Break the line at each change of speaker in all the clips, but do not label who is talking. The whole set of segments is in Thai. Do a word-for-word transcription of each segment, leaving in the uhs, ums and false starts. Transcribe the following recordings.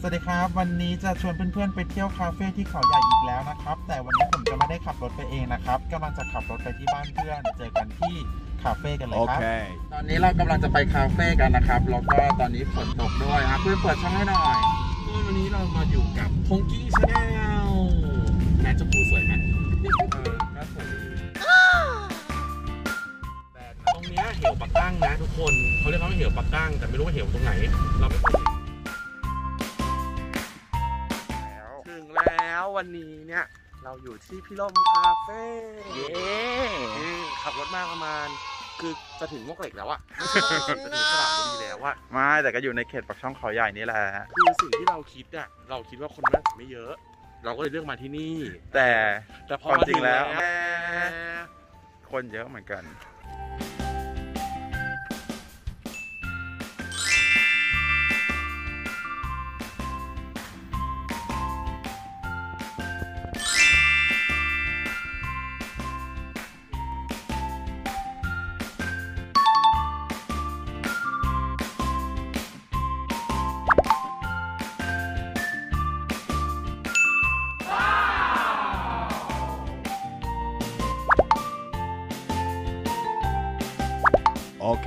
สวัสดีครับวันนี้จะชวนเพื่อนๆไปเที่ยวคาเฟ่ที่เขาใหญ่อีกแล้วนะครับแต่วันนี้ผมจะไม่ได้ขับรถไปเองนะครับกำลังจะขับรถไปที่บ้านเพื่อนเจอกันที่คาเฟ่กันเลยครับ okay. ตอนนี้เรากำลังจะไปคาเฟ่กันนะครับแล้วก็ตอนนี้ฝนตกด้วยครับเพื่อนเปิดช่องให้หน่อย
วันนี้เรามาอยู่กับพงกี้ชาแนลแม่เจ้าปูสวยไหม
เออก็สวย
แต่ตรงนี้เหวปักตั้งนะทุกคนเขาเรียกว่าเหวปักตั้งแต่ไม่รู้ว่าเหวตรงไหนเราไม่เคยถึงแล้ววันนี้เนี่ยเราอยู่ที่พิรมคาเฟ่เย้ขับรถมาประมาณคือจะถึงมวกเหล็กแล้วอะไม่ใช่จะถึงสระบุรีแล้วอะ
ไม่แต่ก็อยู่ในเขตปากช่องเขาใหญ่นี่แหละ
คือสิ่งที่เราคิดอะเราคิดว่าคนน่าจะไม่เยอะเราก็เลยเลือกมาที่นี่
แต่
แต่พอ
จริงแล้วคนเยอะเหมือนกัน
โอเค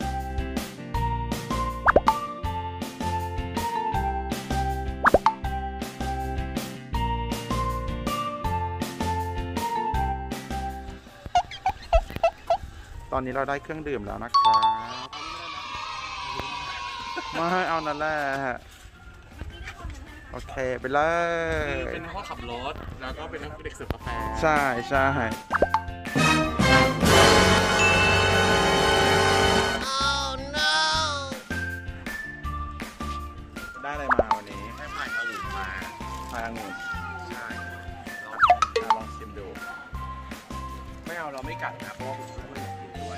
ตอนนี้เราได้เครื่องดื่มแล้วนะครับมาให้เอานั่นแหละโอเคไปเลย
เป็นพ่อขับรถแล้วก็เป็นเด็กเสิร์ฟกาแฟ
ใช่ใช่ได้อะไรมาวันนี้
ได้พายองุ่นมา
พายองุ่น
ใช่
ลองลองชิมดู
ไม่เอาเราไม่กัดนะเพราะว่าผมไม่อยากกินด้วย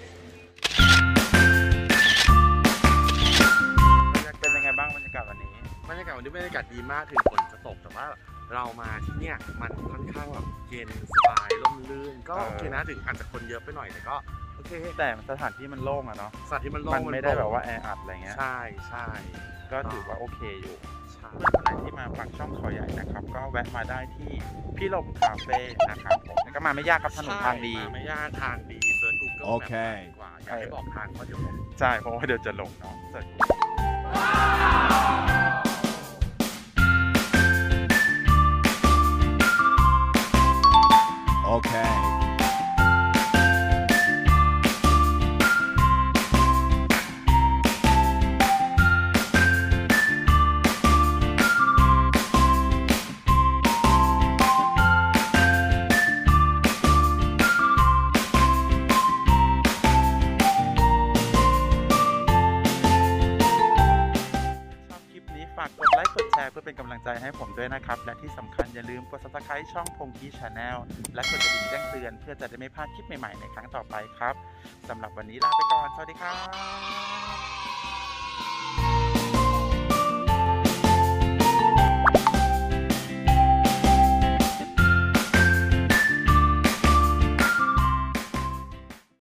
เป็นยังไงบ้างบรรยากาศวันนี้
บรรยากาศวันนี้บรรยากาศดีมากถึงฝนจะตกแต่ว่าเรามาที่เนี่ยมันค่อนข้างแบบเย็นสบายร่มรื่นก็โอเคนะถึงอาจจะคนเยอะไปหน่อยแต่ก็โอเค
แต่สถานที่มันโล่งอะเนาะ
สถานที่มันโล่ง
มันไม่ได้แบบว่าแออัดอะไรเงี้ย
ใช่ใช่
ก็ถือว่าโอเคอยู่เมื่อคนไหนที่มาปากช่องเขาใหญ่นะครับก็แวะมาได้ที่พิรมคาเฟ่นะครับผมก็มาไม่ยากครับถนนทางดี
ไม่ยากทางดีเซิร์ช Google
โอเค
กว่าอยากให้บอกทางก็เดี๋ยวผม
ใช่เพราะว่าเดี๋ยวจะลงเนาะเสิร์ช
โอเค
ฝากกดไลค์กดแชร์เพื่อเป็นกำลังใจให้ผมด้วยนะครับและที่สำคัญอย่าลืมกด ซับสไครบ์ ช่องพงกี้ชาแนลและกดกระดิ่งแจ้งเตือนเพื่อจะได้ไม่พลาดคลิปใหม่ๆในครั้งต่อไปครับสำหรับวันนี้ลาไปก่อนสวัสดีครับ